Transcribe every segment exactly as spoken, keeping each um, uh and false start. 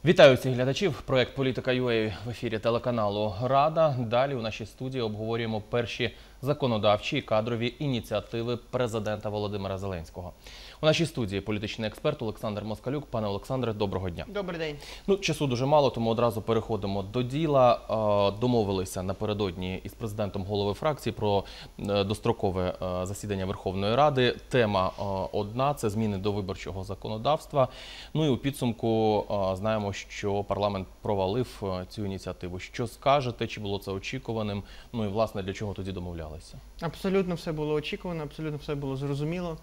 Вітаю всіх глядачів. Проект «Політика.ua» в ефірі телеканалу «Рада». Далі у нашій студії обговорюємо перші законодавчі і кадрові ініціативи президента Володимира Зеленського. У нашій студії політичний експерт Олександр Москалюк. Пане Олександре, доброго дня. Добрий день. Ну, часу дуже мало, тому одразу переходимо до діла. Домовилися напередодні із президентом голови фракції про дострокове засідання Верховної Ради. Тема одна – це зміни до виборчого законодавства. Ну і у підсумку знаємо, що парламент провалив цю ініціативу. Що скажете, чи було це очікуваним? Ну і, власне, для чого тоді домовлялися? Абсолютно все було очікувано, абсолютно все було зрозуміло.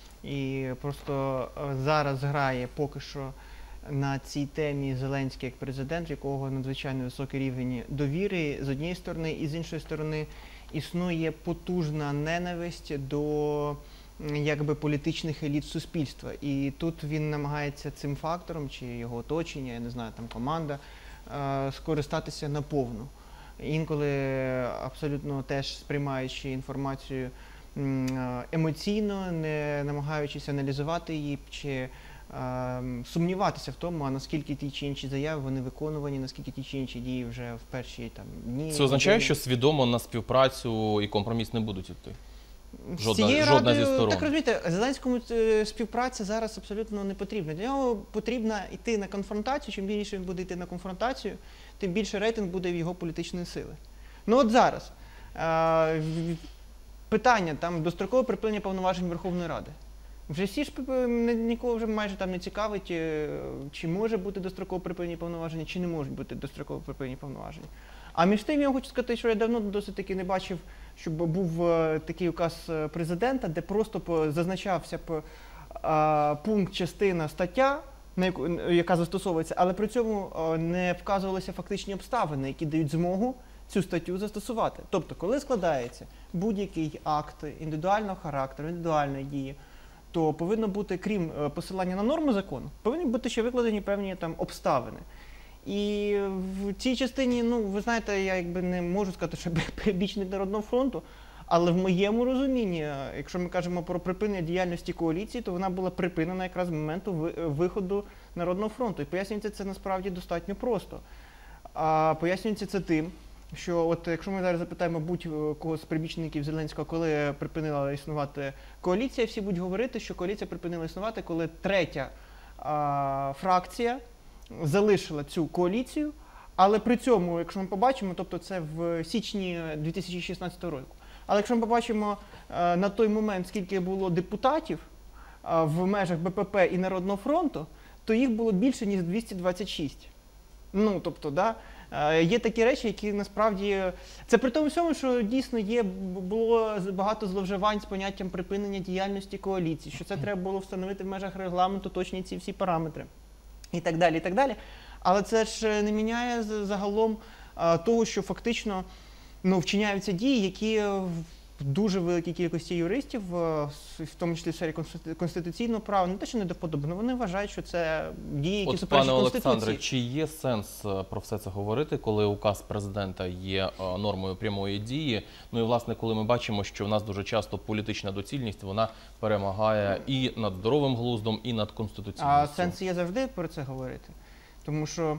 І просто зараз грає поки що на цій темі Зеленський як президент, в якого надзвичайно високий рівень довіри з однієї сторони, і з іншої сторони існує потужна ненависть до якби політичних еліт суспільства. І тут він намагається цим фактором, чи його оточення, я не знаю, там команда, скористатися наповну. Інколи абсолютно теж сприймаючи інформацію емоційно, не намагаючись аналізувати її, чи е, сумніватися в тому, а наскільки ті чи інші заяви вони виконувані, наскільки ті чи інші дії вже в перші там, дні. Це означає, що свідомо на співпрацю і компроміс не будуть йти? Жодна, Цією жодна радою, зі сторон. Так розумієте, Зеленському співпраця зараз абсолютно не потрібна. Для нього потрібно йти на конфронтацію. Чим більше він буде йти на конфронтацію, тим більше рейтинг буде в його політичної сили. Ну от зараз. Е, Питання там дострокове припинення повноважень Верховної Ради. Вже всі ж нікого вже майже там не цікавить, чи може бути дострокове припинення повноваження, чи не може бути дострокове припинення повноважень. А між тим я хочу сказати, що я давно досить таки не бачив, щоб був такий указ президента, де просто зазначався б пункт, частина, стаття, яка застосовується, але при цьому не вказувалися фактичні обставини, які дають змогу цю статтю застосувати. Тобто, коли складається будь-який акт індивідуального характеру, індивідуальної дії, то повинно бути, крім посилання на норму закону, повинні бути ще викладені певні там обставини. І в цій частині, ну, ви знаєте, я якби не можу сказати, що прибічник Народного фронту, але в моєму розумінні, якщо ми кажемо про припинення діяльності коаліції, то вона була припинена якраз з моменту виходу Народного фронту. І пояснюється це насправді достатньо просто. А пояснюється це тим, що от якщо ми зараз запитаємо будь-кого з прибічників Зеленського, коли припинила існувати коаліція, всі будуть говорити, що коаліція припинила існувати, коли третя а, фракція залишила цю коаліцію, але при цьому, якщо ми побачимо, тобто це в січні дві тисячі шістнадцятого року, але якщо ми побачимо а, на той момент, скільки було депутатів а, в межах Б П П і Народного фронту, то їх було більше, ніж двісті двадцять шість. Ну, тобто, да, є такі речі, які насправді... Це при тому всьому, що дійсно є, було багато зловживань з поняттям припинення діяльності коаліції, що це треба було встановити в межах регламенту точні ці всі параметри і так далі, і так далі. Але це ж не міняє загалом того, що фактично ну, вчиняються дії, які в дуже великій кількості юристів, в тому числі в сфері конституційного права, не те, що не до вподоби, вони вважають, що це дії, які суперечать Конституції. Пане Олександре, чи є сенс про все це говорити, коли указ президента є нормою прямої дії? Ну і, власне, коли ми бачимо, що в нас дуже часто політична доцільність, вона перемагає і над здоровим глуздом, і над конституційністю. А сенс є завжди про це говорити? Тому що,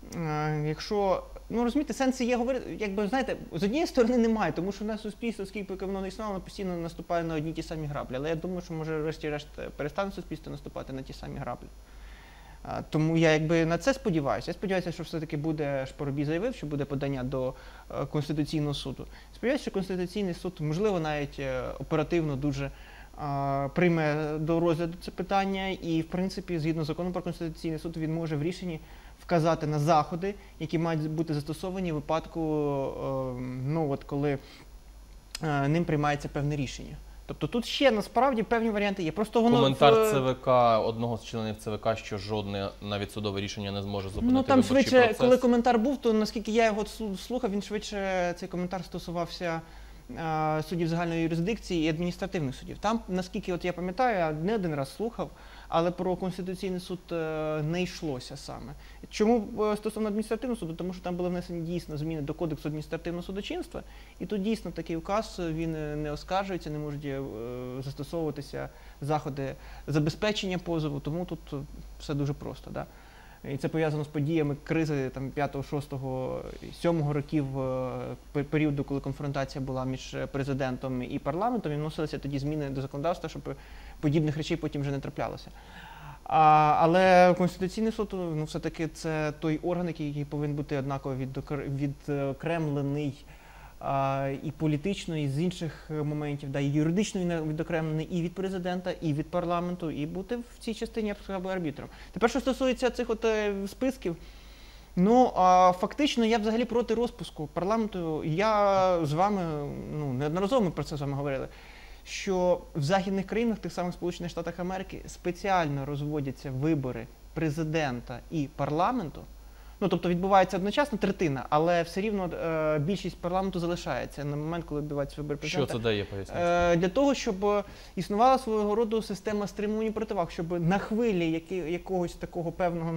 якщо... Ну, розумієте, сенси є говорити, якби, знаєте, з однієї сторони немає, тому що в нас суспільство, скільки воно не існувало, постійно наступає на одні ті самі граблі. Але я думаю, що, може, врешті-решт перестане суспільство наступати на ті самі граблі. А, тому я, якби, на це сподіваюся. Я сподіваюся, що все-таки буде, Шпоробій заявив, що буде подання до а, Конституційного суду. Сподіваюся, що Конституційний суд, можливо, навіть оперативно дуже а, прийме до розгляду це питання і, в принципі, згідно закону про Конституційний суд, він може в рішенні вказати на заходи, які мають бути застосовані в випадку, ну, от, коли ним приймається певне рішення. Тобто тут ще насправді певні варіанти є. Просто воно коментар в... Це Ве Ка, одного з членів Це Ве Ка, що жодне навіть судове рішення не зможе зупинити ну, там виборчий швидше, процес. Коли коментар був, то наскільки я його слухав, він швидше, цей коментар стосувався а, суддів загальної юрисдикції і адміністративних судів. Там, наскільки от я пам'ятаю, я не один раз слухав, але про Конституційний суд не йшлося саме. Чому стосовно адміністративного суду? Тому що там були внесені дійсно зміни до Кодексу адміністративного судочинства, і тут дійсно такий указ, він не оскаржується, не можуть застосовуватися заходи забезпечення позову, тому тут все дуже просто. Да? І це пов'язано з подіями кризи там п'ятого, шостого, сьомого років, е, періоду, коли конфронтація була між президентом і парламентом, і вносилися тоді зміни до законодавства, щоб подібних речей потім вже не траплялося. А, але Конституційний суд, ну, все-таки це той орган, який, який повинен бути однаково відокремлений а, і політично, і з інших моментів, да, і юридично відокремлений і від президента, і від парламенту, і бути в цій частині, я б сказав, арбітром. Тепер, що стосується цих от списків, ну, а, фактично, я взагалі проти розпуску парламенту. Я з вами, ну, неодноразово ми про це з вами говорили, що в західних країнах, тих самих Сполучених Штатах Америки, спеціально розводяться вибори президента і парламенту. Ну, тобто відбувається одночасно третина, але все рівно е, більшість парламенту залишається на момент, коли відбуваються вибори президента. Що це дає, поясніть? Е, для того, щоб існувала свого роду система стримування противаг, щоб на хвилі які, якогось такого певного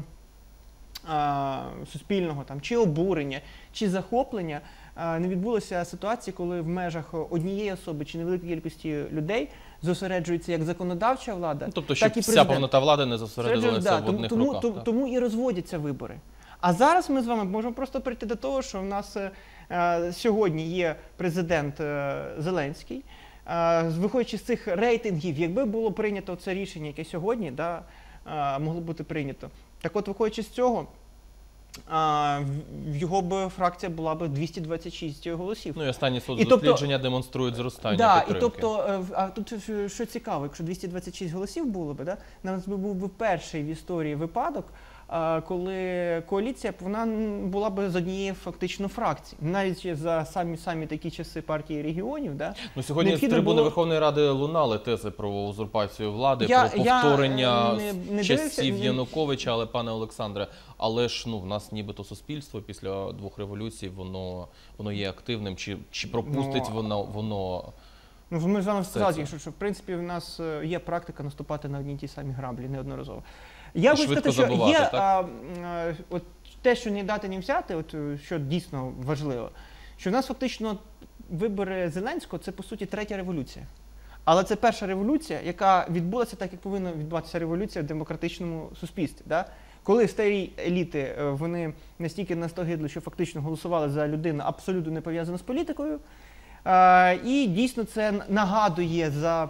е, суспільного там, чи обурення, чи захоплення, не відбулося ситуації, коли в межах однієї особи чи невеликої кількості людей зосереджується як законодавча влада, ну, тобто, так щоб і вся президент. повнота влади не зосередилася да, в одних тому, руках. Тому, тому і розводяться вибори. А зараз ми з вами можемо просто прийти до того, що в нас е, сьогодні є президент е, Зеленський. Е, виходячи з цих рейтингів, якби було прийнято це рішення, яке сьогодні да, е, могло бути прийнято. Так от, виходячи з цього, А, в його б фракція була б двісті двадцять шість голосів. Ну і останні І соцдослідження тобто, демонструють зростання да, підтримки. І тобто, а тут що цікаво, якщо двісті двадцять шість голосів було б, да, у нас би був би перший в історії випадок, коли коаліція вона була б з однієї фактично фракції. Навіть за самі самі такі часи партії регіонів. Да, ну, сьогодні з трибуни було... Верховної Ради лунали тези про узурпацію влади, я, про повторення не, не часів дивився, Януковича, але, пане Олександре, але ж ну, в нас нібито суспільство після двох революцій, воно, воно є активним, чи, чи пропустить ну, воно... воно... Ну, ми з вами сказали, що, що в принципі в нас є практика наступати на одні й ті самі граблі неодноразово. Я хочу сказати, що забувати, є а, а, от те, що не дати, не взяти, от, що дійсно важливо, що в нас фактично вибори Зеленського – це, по суті, третя революція. Але це перша революція, яка відбулася так, як повинна відбуватися революція в демократичному суспільстві. Да? Коли старі еліти, вони настільки настогидли, що фактично голосували за людину абсолютно не пов'язану з політикою, а, і дійсно це нагадує за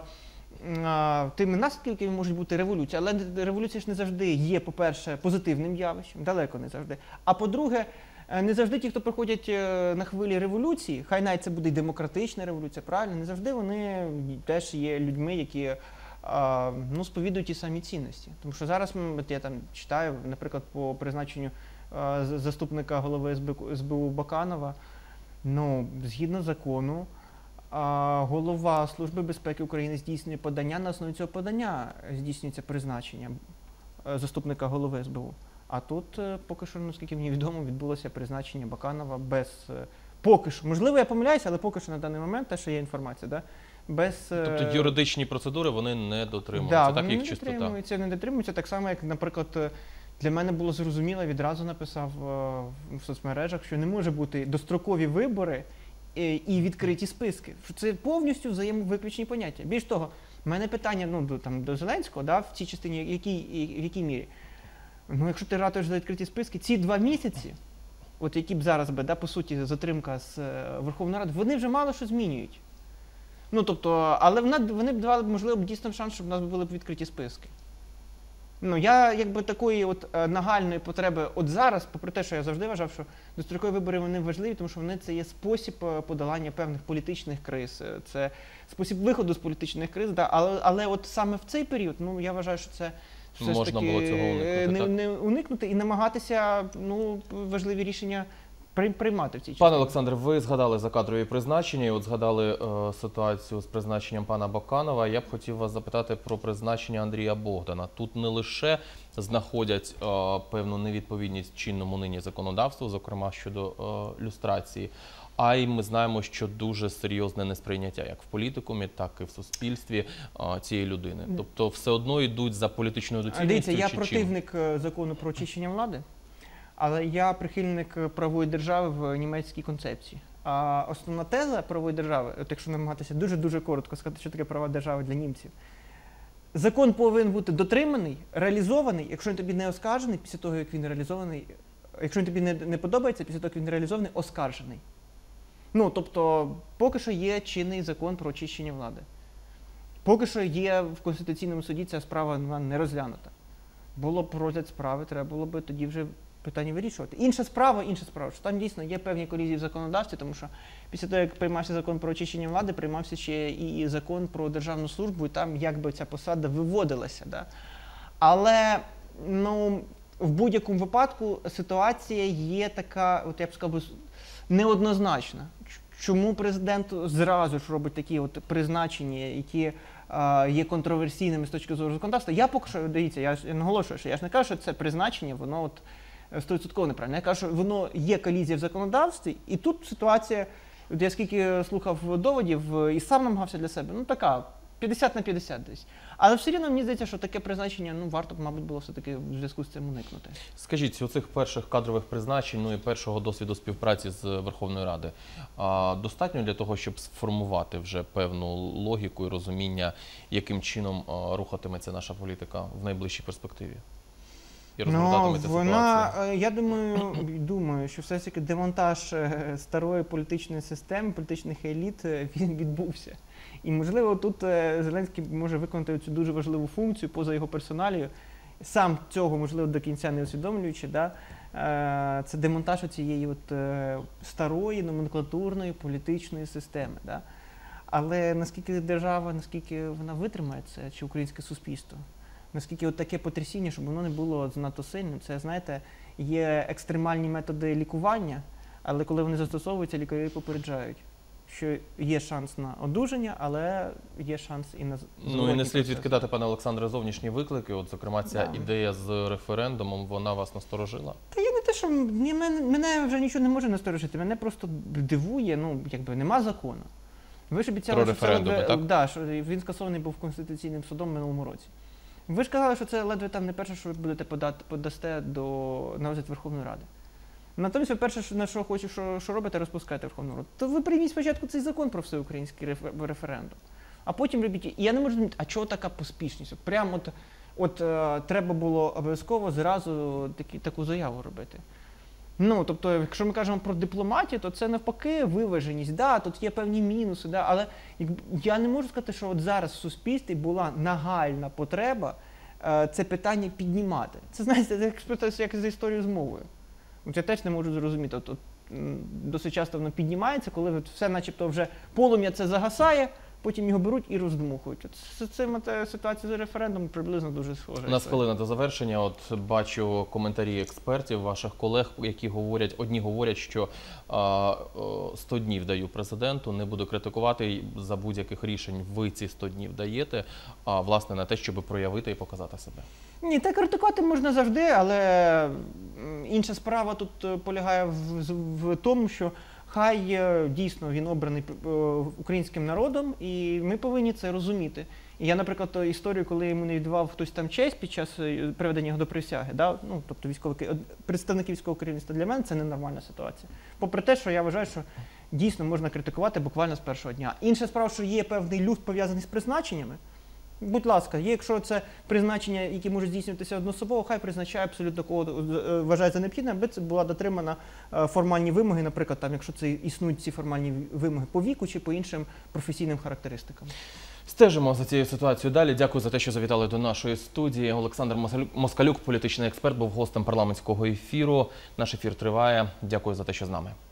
тими наслідками, які можуть бути революції. Але революція ж не завжди є, по-перше, позитивним явищем, далеко не завжди. А по-друге, не завжди ті, хто приходять на хвилі революції, хай навіть це буде і демократична революція, правильно, не завжди вони теж є людьми, які ну, сповідують ті самі цінності. Тому що зараз я там читаю, наприклад, по призначенню заступника голови ес бе у Баканова, ну, згідно закону, а голова Служби безпеки України здійснює подання, на основі цього подання здійснюється призначення заступника голови ес бе у. А тут поки що, наскільки мені відомо, відбулося призначення Баканова без... Поки що, можливо, я помиляюся, але поки що на даний момент, те, що є інформація, да? Без... Тобто юридичні процедури, вони не дотримуються, да, так, вони їх не чистота? дотримуються, не дотримуються, так само, як, наприклад, для мене було зрозуміло, відразу написав в соцмережах, що не може бути дострокові вибори і відкриті списки. Це повністю взаємовиключні поняття. Більш того, в мене питання ну, до, там, до Зеленського, да, в цій частині, якій, в якій мірі. Ну, якщо ти ратуєш за відкриті списки, ці два місяці, от які б зараз би, да, по суті, затримка з Верховної Ради, вони вже мало що змінюють. Ну, тобто, але вони б давали, можливо, дійсно шанс, щоб в нас були б відкриті списки. Ну, я, якби, такої от е, нагальної потреби от зараз, попри те, що я завжди вважав, що дострокові вибори, вони важливі, тому що вони це є спосіб подолання певних політичних криз, це спосіб виходу з політичних криз, да, але, але от саме в цей період, ну, я вважаю, що це все можна ж таки було цього уникнути, не, так? не уникнути і намагатися, ну, важливі рішення приймати в цій частині. Пане Олександре, ви згадали закадрові призначення, і от згадали е, ситуацію з призначенням пана Баканова. Я б хотів вас запитати про призначення Андрія Богдана. Тут не лише знаходять е, певну невідповідність чинному нині законодавству, зокрема щодо е, люстрації, а й ми знаємо, що дуже серйозне несприйняття як в політикумі, так і в суспільстві е, цієї людини. Тобто все одно йдуть за політичною доцільністю. Дивіться, я чи противник чим? закону про очищення влади. Але я прихильник правової держави в німецькій концепції. А основна теза правової держави, от якщо намагатися дуже-дуже коротко сказати, що таке права держави для німців, закон повинен бути дотриманий, реалізований, якщо він тобі не оскаржений, після того, як він реалізований, якщо він тобі не, не подобається, після того, як він реалізований, оскаржений. Ну, тобто, поки що є чинний закон про очищення влади. Поки що є в Конституційному суді ця справа не розглянута. Було б розгляд справи, треба було б тоді вже питання вирішувати. Інша справа, інша справа, що там дійсно є певні колізії в законодавстві, тому що після того, як приймався закон про очищення влади, приймався ще і закон про державну службу, і там якби ця посада виводилася. Да? Але, ну, в будь-якому випадку ситуація є така, от я б сказав, неоднозначна. Чому президент зразу ж робить такі от призначення, які е, є контроверсійними з точки зору законодавства? Я поки що, дивіться, я, я наголошую, що я ж не кажу, що це призначення, воно от сто відсотків неправильно. Я кажу, що воно є колізія в законодавстві, і тут ситуація, от я скільки слухав доводів і сам намагався для себе, ну така, п'ятдесят на п'ятдесят десь. Але все рівно мені здається, що таке призначення, ну, варто б, мабуть, було все-таки в зв'язку з цим уникнути. Скажіть, з оцих перших кадрових призначень, ну і першого досвіду співпраці з Верховною Радою, а, достатньо для того, щоб сформувати вже певну логіку і розуміння, яким чином а, рухатиметься наша політика в найближчій перспективі? І розгортатиметься ну, вона, ситуація? я думаю, думаю, що все ж таки демонтаж старої політичної системи, політичних еліт, він відбувся. І, можливо, тут Зеленський може виконати цю дуже важливу функцію поза його персоналією, сам цього, можливо, до кінця не усвідомлюючи, да? Це демонтаж цієї от старої номенклатурної політичної системи. Да? Але наскільки держава, наскільки вона витримає це, чи українське суспільство? Наскільки от таке потрясіння, щоб воно не було занадто сильним. Це, знаєте, є екстремальні методи лікування, але коли вони застосовуються, лікарі попереджають, що є шанс на одужання, але є шанс і на зворотній Ну і не слід процес. відкидати, пане Олександре, зовнішні виклики. От, зокрема, ця Да. ідея з референдумом, вона вас насторожила? Та я не те, що ні, мене, мене вже нічого не може насторожити. Мене просто дивує, ну, якби нема закону. Ви ж обіцяли, Про що це референдуми, ледве- так? Да, що він скасований був Конституційним судом в минулому році. Ви ж казали, що це ледве там не перше, що ви будете подати, подасте до, на розгляд Верховної Ради. Натомість ви перше, що- на що хочете, що, що робите, розпускаєте Верховну Раду. То ви прийміть спочатку цей закон про всеукраїнський реф- референдум, а потім робіть. І я не можу зрозуміти, а чого така поспішність? От прямо от, от е, треба було обов'язково зразу такі, таку заяву робити. Ну, тобто, якщо ми кажемо про дипломатію, то це навпаки виваженість. Да, тут є певні мінуси, да, але як- я не можу сказати, що от зараз в суспільстві була нагальна потреба е, це питання піднімати. Це, знаєте, як спитатися, як за історію з мовою. От я теж не можу зрозуміти. От, от, м, досить часто воно піднімається, коли от все начебто вже полум'я це загасає, потім його беруть і роздмухують. От Це, це, це ситуація з референдумом приблизно дуже схожа. У нас хвилина до завершення. От бачу коментарі експертів, ваших колег, які говорять, одні говорять, що а, о, сто днів даю президенту, не буду критикувати за будь-яких рішень. Ви ці сто днів даєте, а власне на те, щоб проявити і показати себе. Ні, так критикувати можна завжди, але м, інша справа тут е, полягає в, з- в тому, що хай е, дійсно він обраний е, українським народом, і ми повинні це розуміти. І я, наприклад, ту історію, коли йому не віддавав хтось там честь під час е, приведення його до присяги, да? Ну, тобто військовий ке- представник військового керівництва, для мене це ненормальна ситуація. Попри те, що я вважаю, що дійсно можна критикувати буквально з першого дня. Інша справа, що є певний люфт пов'язаний з призначеннями. Будь ласка, є, якщо це призначення, які можуть здійснюватися одноособово, хай призначає абсолютно кого е, вважає за необхідне, аби це була дотримана е, формальні вимоги, наприклад, там, якщо це існують ці формальні вимоги по віку чи по іншим професійним характеристикам. Стежимо за цією ситуацією далі. Дякую за те, що завітали до нашої студії. Олександр Москалюк- Москалюк, політичний експерт, був гостем парламентського ефіру. Наш ефір триває. Дякую за те, що з нами.